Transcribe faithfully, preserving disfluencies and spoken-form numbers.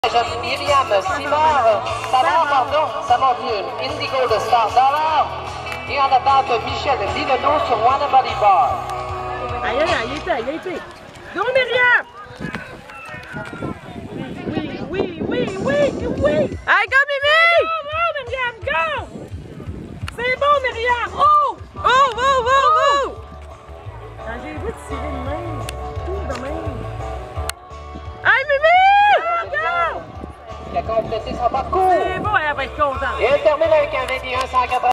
Myriam Simard, Savard, pardon, Savard nul. Indigo de Star Dollar. Et en attente, Michel Lileno sur One Body Bar. Aïe, aïe, aïe, il était, il était. Go, Myriam! Oui, oui, oui, oui, oui! Allez, go, Mimi! Go, go, Myriam, go! C'est bon, Myriam! Oh! Oh, oh, oh, oh! Ah, j'ai vu tirer de même. Tout de même. Allez, Mimi! Go, go! Il a complété son parcours. C'est bon, elle va être contente. Et elle termine avec un vingt et un cent quatre-vingts.